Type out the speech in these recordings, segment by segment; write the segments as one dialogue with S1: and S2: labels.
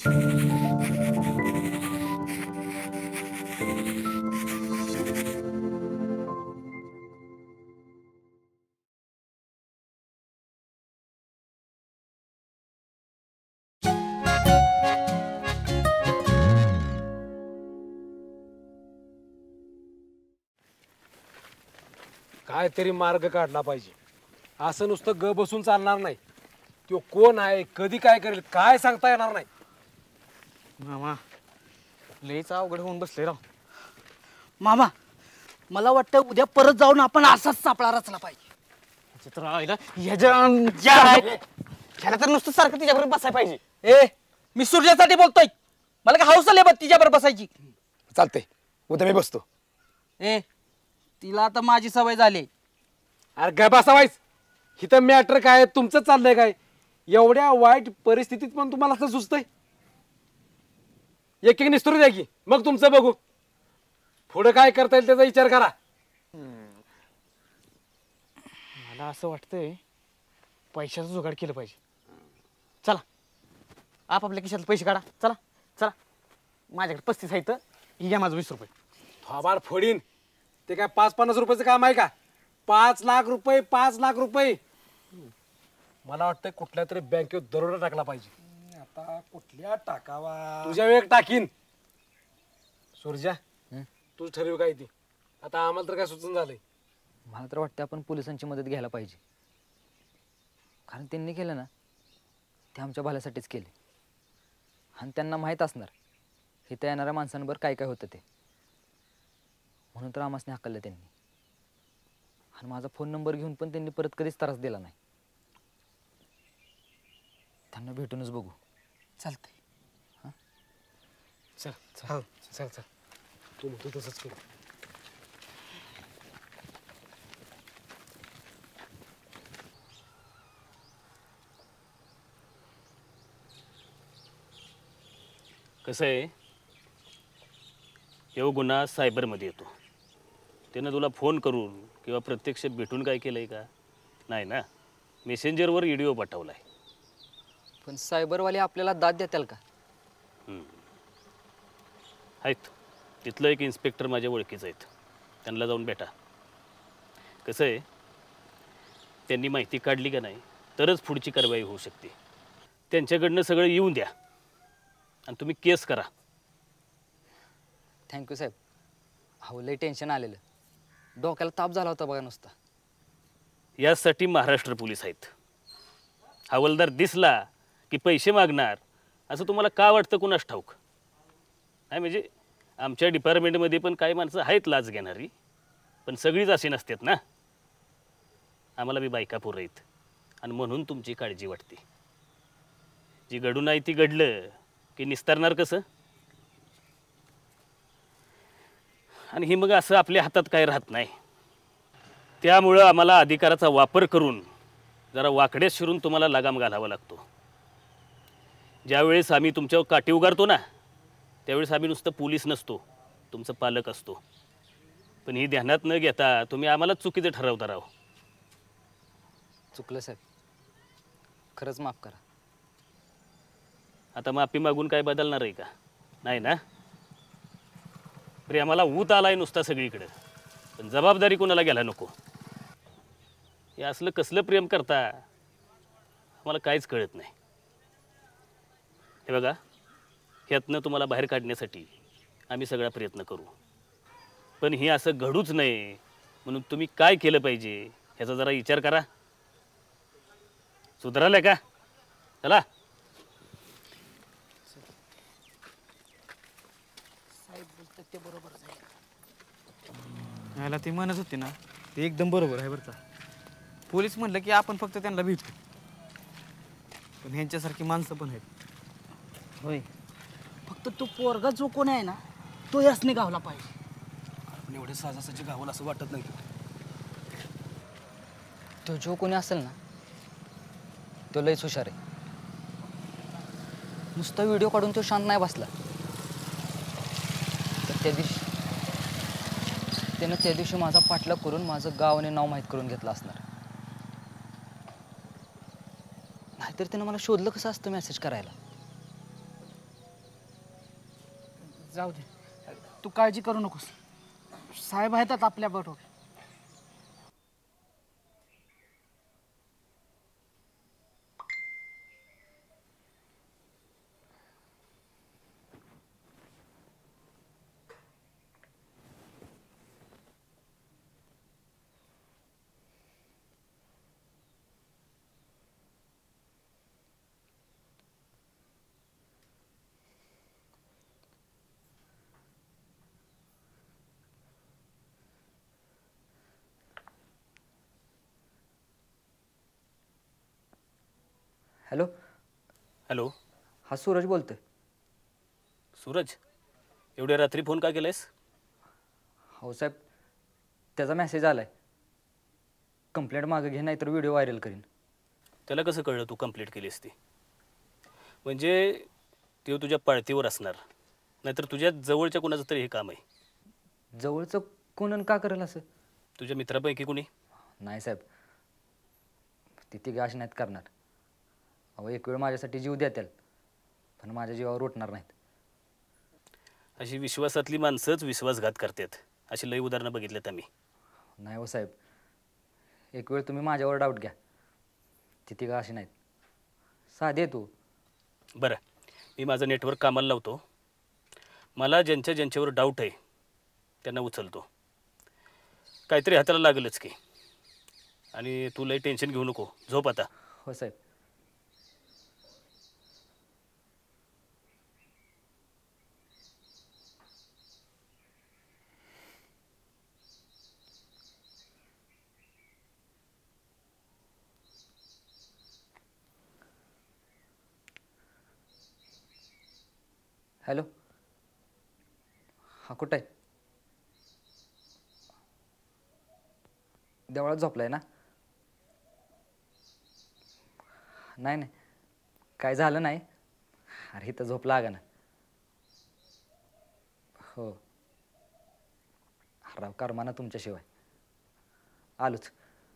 S1: काहीतरी मार्ग काढला पाहिजे. असं नुसतं ग बसून चालणार नाही. तो कोण आहे, कधी काय करेल, काय सांगता येणार नाही.
S2: मामा लयच अवघड होऊन बसले राव.
S3: मामा मला वाटतं उद्या परत जाऊन आपण असाच सापळा रचला पाहिजे.
S2: ह्याला तर नुसतं सारखं तिच्याबरोबर बसायला पाहिजे.
S3: ए मी सूर्यासाठी बोलतोय. मला काय हौस आली बघ तिच्याबरोबर बसायची.
S1: चालतंय, उद्या मी बसतो.
S3: ए तिला आता माझी सवय झाली.
S1: अरे काय बसावायच, इथं मॅटर काय तुमचं चाललंय काय? एवढ्या वाईट परिस्थितीत पण तुम्हाला असं सुचतंय? एक एक निस्तरू द्या की, मग तुमचं बघू. पुढे काय करता येईल त्याचा विचार करा.
S2: मला असं वाटतंय पैशाचं जुगाड केलं पाहिजे. चला आपापल्या खिशात पैसे काढा. चला चला, माझ्याकडे 35 आहेत. ही घ्या माझं 20 रुपये.
S1: थोबाड फोडीन. ते काय 5-50 रुपयाचं काम आहे का? 5 लाख रुपये, 5 लाख रुपये. मला वाटतं कुठल्या तरी बँकेत दरोडा टाकला पाहिजे. आता कुठल्या टाकावा? तुझ्या वेळ टाकीन. सूर्या तू ठरव काय ती. आता आम्हाला तर काय सुचून झालंय.
S4: मला तर वाटतं आपण पोलिसांची मदत घ्यायला पाहिजे. कारण त्यांनी केलं ना ते आमच्या भल्यासाठीच केले. आणि त्यांना माहीत असणार इथं येणाऱ्या माणसांवर काय काय होतं ते. म्हणून तर आम्हासने हाकललं त्यांनी. आणि माझा फोन नंबर घेऊन पण त्यांनी परत कधीच त्रास दिला नाही. त्यांना भेटूनच बघू.
S3: चालतंय.
S1: चल चल चल चल, तू म्हणतो तसंच करू.
S5: कसं आहे, यो गुन्हा सायबरमध्ये येतो. त्यानं तुला फोन करून किंवा प्रत्यक्ष भेटून काय केलं आहे का? नाही ना. मेसेंजरवर व्हिडिओ पाठवला आहे.
S4: पण सायबरवाले आपल्याला दाद देतील का?
S5: आहेत. तिथलं एक इन्स्पेक्टर माझ्या ओळखीचं आहेत. त्यांना जाऊन भेटा. कसं आहे, त्यांनी माहिती काढली का नाही तरच पुढची कारवाई होऊ शकते. त्यांच्याकडनं सगळं येऊन द्या आणि तुम्ही केस करा.
S4: थँक्यू साहेब. अहो लय टेन्शन आलेलं. डोक्याला ताप झाला होता बघा नुसता.
S5: यासाठी महाराष्ट्र पोलीस आहेत. हवालदार दिसला की पैसे मागणार असं तुम्हाला का वाटतं कुणास ठाऊक. नाही म्हणजे आमच्या डिपार्टमेंटमध्ये पण काही माणसं आहेत लाच घेणारी, पण सगळीच अशी नसतात ना. आम्हाला बी बायका पोरं आहेत आणि म्हणून तुमची काळजी वाटते. जी घडून आहे ती घडलं की निस्तारणार कसं. आणि ही मग असं आपल्या हातात काय राहत नाही. त्यामुळं आम्हाला अधिकाराचा वापर करून जरा वाकड्यात शिरून तुम्हाला लगाम घालावा लागतो. ज्यावेळेस आम्ही तुमच्यावर काठी उगारतो ना त्यावेळेस आम्ही नुसतं पोलीस नसतो, तुमचं पालक असतो. पण ही ध्यानात न घेता तुम्ही आम्हालाच चुकीचं ठरवता राव.
S4: चुकलं साहेब, खरंच माफ करा.
S5: आता माफी मागून काय बदलणार आहे का? नाही ना. प्रेमाला ऊत आलाय नुसता सगळीकडे, पण जबाबदारी कोणाला घ्यायला नको. हे असलं कसलं प्रेम करता आम्हाला काहीच कळत नाही. हे बघा, ह्यातनं तुम्हाला बाहेर काढण्यासाठी आम्ही सगळा प्रयत्न करू. पण हे असं घडूच नये म्हणून तुम्ही काय केलं पाहिजे ह्याचा जरा विचार करा. सुधारलं का? चला.
S3: ते बरोबर आहे.
S2: ह्याला ती म्हणत होती ना ते एकदम बरोबर आहे बरं का. पोलीस म्हणलं की आपण फक्त त्यांना भेटू, पण ह्यांच्यासारखी माणसं पण आहेत.
S3: होय, फक्त तो पोरगा जो कोण आहे ना तो यासने गावला पाहिजे.
S1: पण एवढे सहजासहजी गावल असं वाटत नाही.
S4: तो जो कोणी असेल ना तो लयच हुशार आहे. नुसता व्हिडिओ काढून तो शांत नाही बसला. तर त्या दिवशी माझा पाठलाग करून माझं गाव आणि नाव माहीत करून घेतलं असणार. नाहीतर त्यानं मला शोधलं कसं असतं मेसेज करायला.
S3: जाऊ दे, तू काळजी करू नकोस. साहेब आहेत आपल्या बरोबर.
S4: हॅलो,
S5: हॅलो
S4: हा सूरज बोलतोय.
S5: सूरज, एवढ्या रात्री फोन का केलायस?
S4: हो साहेब, त्याचा मेसेज आलाय. कंप्लेंट मागं घे, नाहीतर व्हिडिओ व्हायरल करीन.
S5: त्याला कसं कळलं तू कंप्लीट केलीस ती? म्हणजे ते तुझ्या पाळतीवर असणार, नाहीतर तुझ्या जवळच्या कोणाचं तरी हे काम आहे.
S4: जवळचं कोण का करेल असं?
S5: तुझ्या मित्रापैकी कोणी?
S4: नाही साहेब, ती तिघं अशी नाहीत करणार. अहो, एक वेळ माझ्यासाठी जीव देतील, पण माझ्या जीवावर उठणार नाहीत.
S5: अशी विश्वासातली माणसंच विश्वासघात करतात. अशी लई उदाहरणं बघितल्यात आम्ही.
S4: नाही हो साहेब, एक वेळ तुम्ही माझ्यावर डाऊट घ्या. ती तिघं अशी नाहीत, साधे तू.
S5: बरं, मी माझं नेटवर्क कामाला लावतो. मला ज्यांच्यावर डाऊट आहे त्यांना उचलतो. काहीतरी हाताला लागलंच की. आणि तू लई टेन्शन घेऊ नको, झोप आता.
S4: हो साहेब. हॅलो, हा कुठं आहे? देवळात झोपलाय ना? नाही नाही, काय झालं नाही. अरे इथं झोप लागा ना. हो, राव कर्मा ना तुमच्याशिवाय. आलोच.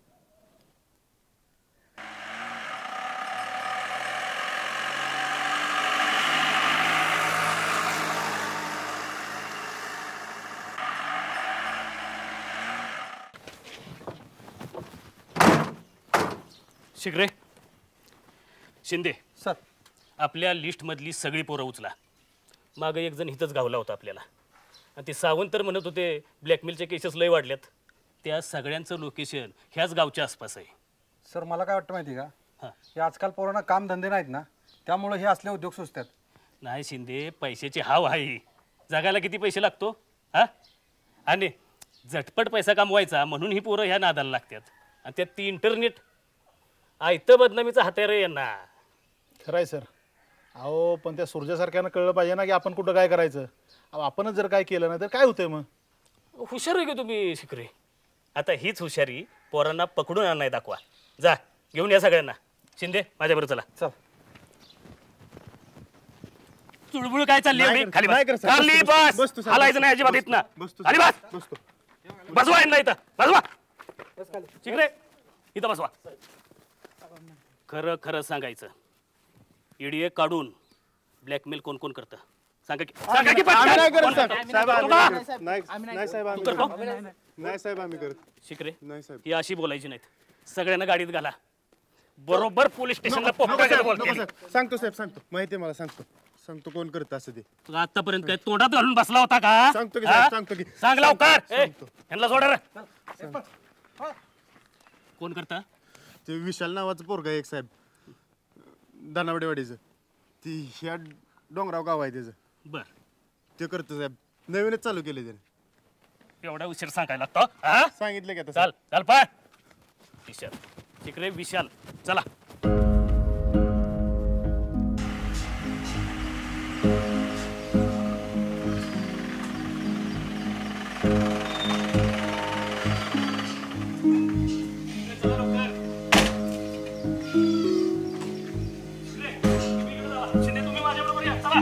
S5: शिकरे, शिंदे
S1: सर.
S5: आपल्या लिस्टमधली सगळी पोरं उचला. मागं एक जण इथंच गावला होता आपल्याला, आणि ते सावंत तर म्हणत होते ब्लॅकमेलच्या केसेस लय वाढल्यात. त्या सगळ्यांचं लोकेशन ह्याच गावच्या आसपास आहे.
S1: सर, मला काय वाटतं माहिती आहे
S5: हां.
S1: का, हे आजकाल पोरांना काम धंदे नाहीत ना, त्यामुळे हे असले उद्योग सुचतात.
S5: नाही शिंदे, पैशाची हाव आहे. जगायला किती पैसे लागतो हा? आणि झटपट पैसा कमवायचा म्हणून ही पोरं ह्या नादाला लागतात. आणि त्यात ती इंटरनेट आयतं बदनामीचा हात्यार आहे यांना.
S6: खरं आहे सर. अहो, पण त्या सूर्यासारख्यानं कळलं पाहिजे ना की आपण कुठं काय करायचं. अहो, आपणच जर काय केलं ना तर काय होतंय मग?
S5: हुशार आहे का तुम्ही शिकरे? आता हीच हुशारी पोरांना पकडून आणाय दाखवा. जा घेऊन या सगळ्यांना. शिंदे माझ्याबरोबर चला.
S1: चल.
S5: चुळबुळ काय चालली
S6: नाही
S5: एवढी?
S6: कर-
S5: खाली
S6: नाही
S5: बस.
S6: कर सर.
S5: खाली
S6: बसतो,
S5: बस.
S6: बसतो सर.
S5: हलायचं नाही अजिबात इथनं.
S6: बसतो,
S5: खाली बस.
S6: बसतो.
S5: बसवा यांना इथं. बसवा. शिकरे इथं बसवा. खरं खरं सांगायचं, ईडीए काढून ब्लॅकमेल कोण कोण करतं सांगा की. सांगा की
S6: आम्ही नाही
S5: पटकन.
S6: करत साहेब. साहेब, आम्ही
S5: तुला?
S6: नाही करत. नाही साहेब, आम्ही
S5: तू करतो?
S6: करत. नाही साहेब, आम्ही करत.
S5: शिकरे
S6: नाही साहेब.
S5: ही अशी बोलायची नाहीत. सगळ्यांना गाडीत घाला. बरोबर पोलीस स्टेशनला पोहोचवायचं
S6: नको
S5: बोलते.
S6: साहेब. सांगतो साहेब, सांगतो. माहिती आहे मला, सांगतो कोण करत असं ते.
S5: तुला आतापर्यंत काय तोंडात घालून बसला होता का?
S6: सांगतो की साहेब,
S5: हा?
S6: सांगतो की.
S5: सांग लवकर. ए,
S6: सांगतो.
S5: ह्यांना सोडा रे. कोण करता?
S6: ते विशाल नावाचं पोरगा आहे एक साहेब, दानावडेवाडीचं. ती ह्या डोंगराव गाव आहे त्याचं.
S5: बर,
S6: ते करतो साहेब. नवीनच चालू केले त्याने.
S5: एवढा उशीर सांगायला लागतो हा?
S6: सांगितलं की आता
S5: चाल चाल पाय. विशाल तिकडे विशाल चला. शिंदे तुम्ही माझ्याबरोबर या चला.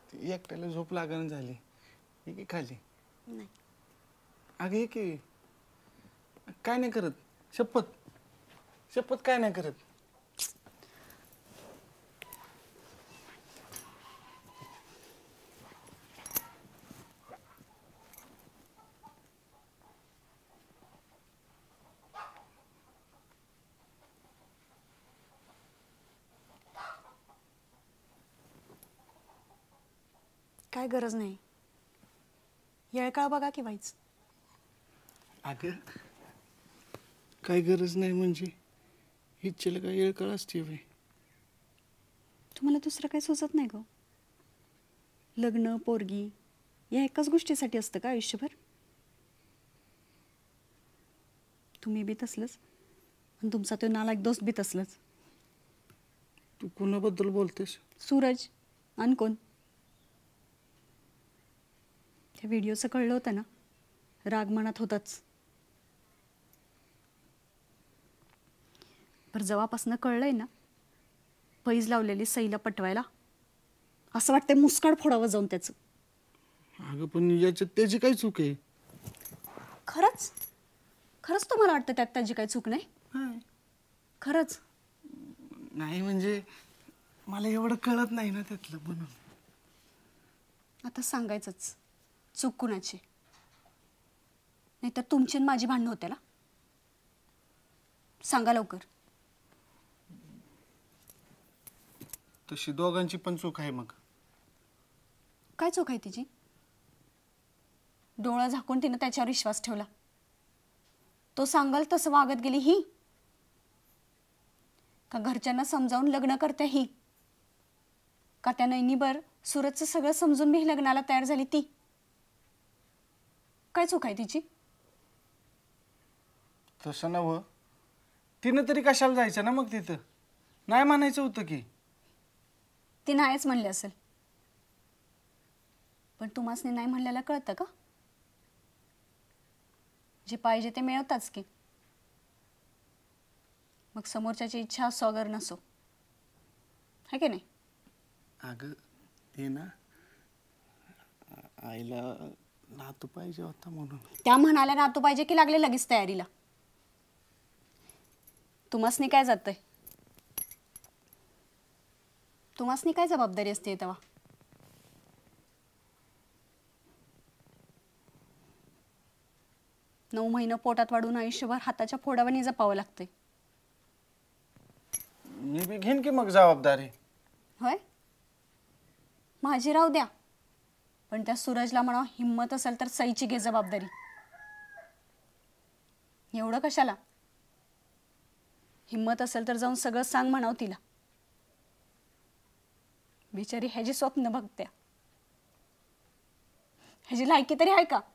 S7: ती एकट्याला झोप लागण झाली. ये की खाली.
S8: नाही.
S7: अगं ये की. काय नाही करत. शपथ शपथ काय नाही करत.
S8: काय गरज नाही. येळकाळ बघा की वाईच.
S7: अगं काय गरज नाही म्हणजे इच्छेला काय येळ काळ असते बाई.
S8: तुम्हाला दुसरं काही सुचत नाही का? लग्न पोरगी या एकाच गोष्टीसाठी असतं का आयुष्यभर? तुम्ही बी तसलंच आणि तुमचा तो नालायक दोस्त बी तसलंच.
S7: तू कोणाबद्दल बोलतेस?
S8: सूरज आणि कोण? त्या व्हिडिओचं कळलं होतं ना, राग मनात होताच. पर जेव्हापासनं कळलंय ना, पैज लावलेली सईला पटवायला असं वाटतंय मुस्काड फोडावं जाऊन त्याचं.
S7: अगं पण याच्यात त्याची काय चूक आहे?
S8: खरंच खरंच तुम्हाला वाटतं त्यात त्याची काही चूक नाही?
S7: नाही.
S8: खरंच?
S7: नाही म्हणजे मला एवढं कळत नाही ना त्यातलं म्हणून.
S8: आता सांगायचंच चूक कुणाची, नाहीतर तुमची आणि माझी भांडणं होते ना. सांगा लवकर.
S7: तशी दोघांची पण चूक आहे मग.
S8: काय चूक आहे तिची? डोळा झाकून तिनं त्याच्यावर विश्वास ठेवला. तो सांगाल तसं वागत गेली ही, का घरच्यांना समजावून लग्न करते ही, का त्या नैनीभर सूरजचं सगळं समजून मी लग्नाला तयार झाली ती? काय चूक आहे तिची?
S7: तसं नव्ह. तिनं तरी कशाला जायचं ना मग तिथं? नाही म्हणायचं होतं की.
S8: ती नाहीच म्हणली असेल, पण तुम्हासनी नाही म्हणलेलं कळतं का? जे पाहिजे ते मिळवताच की. मग समोरच्याची इच्छा असो अगर नसो, है की नाही?
S7: अगं ते ना आईला नातू पाहिजे होता म्हणून.
S8: त्या म्हणाल्या नातू पाहिजे की लागले लगेच तयारीला? तुम्हासनी काय जातंय? तुम्हासनी काय जबाबदारी असते तेव्हा? नऊ महिने पोटात वाढून आयुष्यभर हाताच्या फोडावानी जपावं लागतंय.
S7: मी बी घेईन की मग जबाबदारी.
S8: होय, माझी राहू द्या, पण त्या सूरजला म्हणा हिम्मत असेल तर सईची घे जबाबदारी. एवढं कशाला? हिम्मत असेल तर जाऊन सगळं सांग म्हणाव तिला. बिचारी ह्याची स्वप्न बघत्या, ह्याची लायकी तरी आहे का?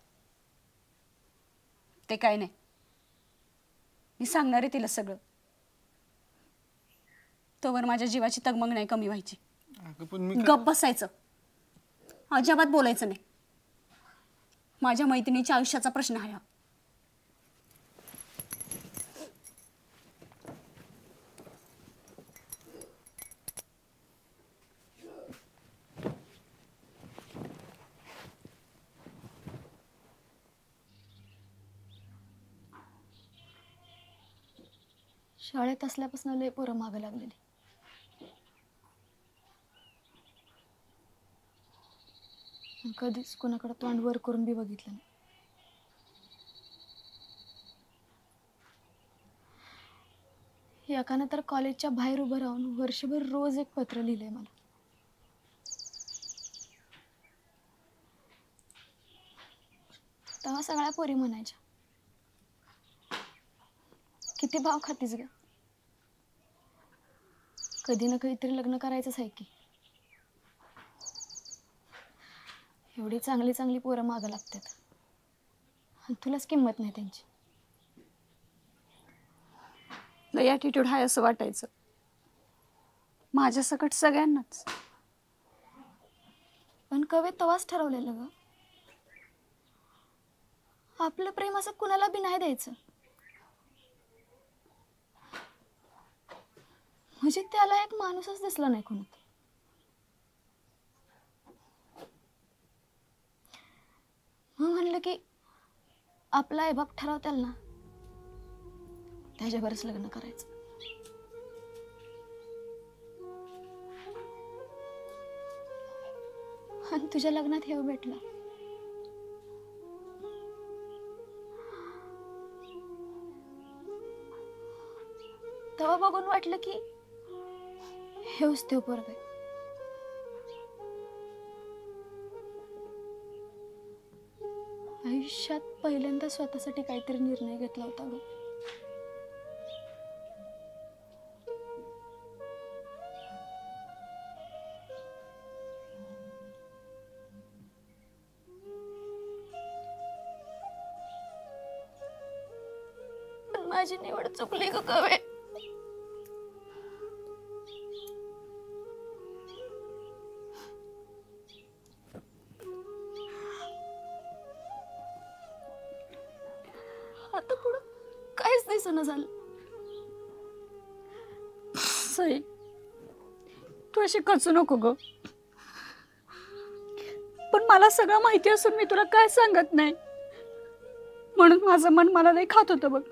S8: ते काय नाही, मी सांगणार आहे तिला सगळं. तोवर माझ्या जीवाची तगमग नाही कमी व्हायची.
S7: अगं पण मी
S8: गप्प बसायचं, अजिबात बोलायचं नाही. माझ्या मैत्रिणीच्या आयुष्याचा प्रश्न आहे हा.
S9: शाळेत असल्यापासून लय पोरं मागं लागलेली. कधीच कोणाकडे तोंड वर करून बी बघितलं नाही. एकानं तर कॉलेजच्या बाहेर उभं राहून वर्षभर रोज एक पत्र लिहिलंय मला. तेव्हा सगळ्या पोरी म्हणायच्या, किती भाव खातीस ग, कधी ना कधीतरी लग्न करायचंच आहे की. एवढी चांगली चांगली पोरं मागं लागतात आणि तुलाच किंमत नाही त्यांची.
S8: लय ॲटिट्यूड आहे असं वाटायचं माझ्यासकट सगळ्यांनाच.
S9: पण कवे तवाच ठरवलेलं ग, आपलं प्रेम असं कुणाला बी नाही द्यायचं. म्हणजे त्याला एक माणूसच दिसला नाही कोणात. की आपला आईबाप ठरवताल ना त्याच्यावरच लग्न करायचं. आणि तुझ्या लग्नात हे भेटलं. तेव्हा बघून वाटलं की हेच ते पोरग आहे. आयुष्यात पहिल्यांदा स्वतःसाठी काहीतरी निर्णय घेतला होता ग. पण माझी निवड चुकली ग कवे. आता पुढं काहीच दिसेना झालं.
S8: सई, तू अशी खचू नको ग. पण मला सगळं माहिती असून मी तुला काय सांगत नाही, म्हणून माझं मन मला नाही खात होतं बघ.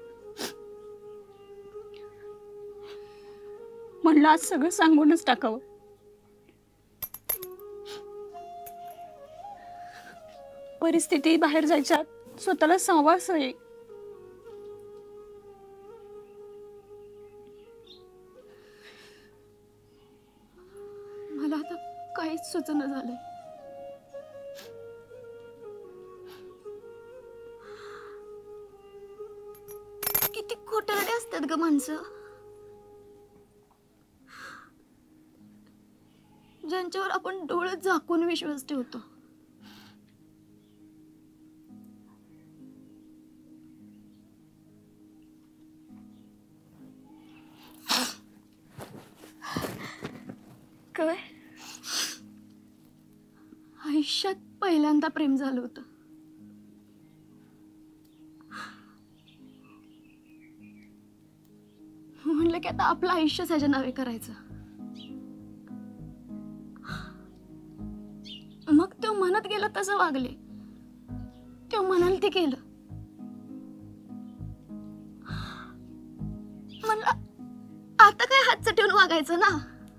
S8: म्हणलं आज सगळं सांगूनच टाकावं. परिस्थिती बाहेर जायच्या स्वतःला सांभाळ सई.
S9: मला आता काहीच सुचना झालंय. किती खोटारडे असतात ग माणसं, ज्यांच्यावर आपण डोळे झाकून विश्वास ठेवतो. काय आयुष्यात पहिल्यांदा प्रेम झालं होतं. म्हणलं की आता आपलं आयुष्य त्याच्या नावे करायचं. मग तो म्हणत गेला तसं वागले, तो म्हणाल ते केलं. म्हणलं आता काय हातचं ठेवून वागायचं ना,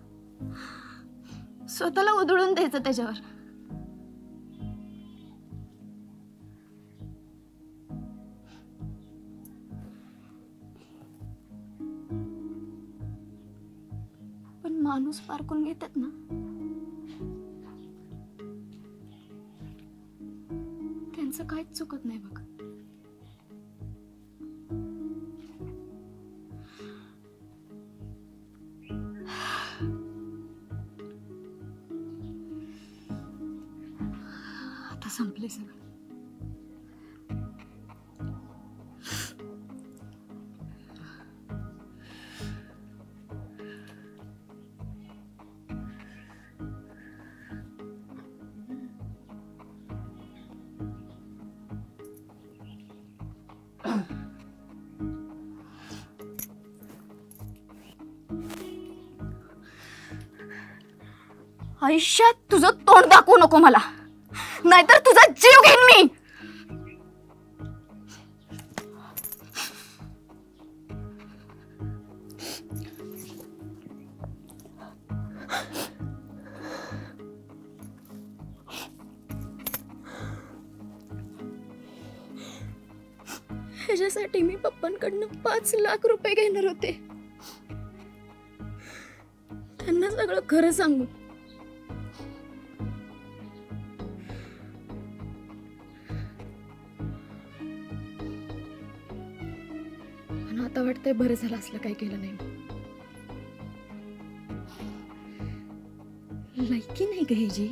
S9: स्वतःला उधळून द्यायचं त्याच्यावर. पण माणूस पारखून घेतात ना, त्यांचं काहीच चुकत नाही बघ. आता संपले सगळं. आयुष्यात तुझं तोंड दाखवू नको मला, नाहीतर तुझा जीव घेईन मी. ह्याच्यासाठी मी पप्पांकडनं 5 लाख रुपये घेणार होते, त्यांना सगळं खरं सांगून. पण आता वाटतंय बरं झालं असलं काय केलं नाही. लायकी नाही ग ह्याची.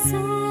S10: सा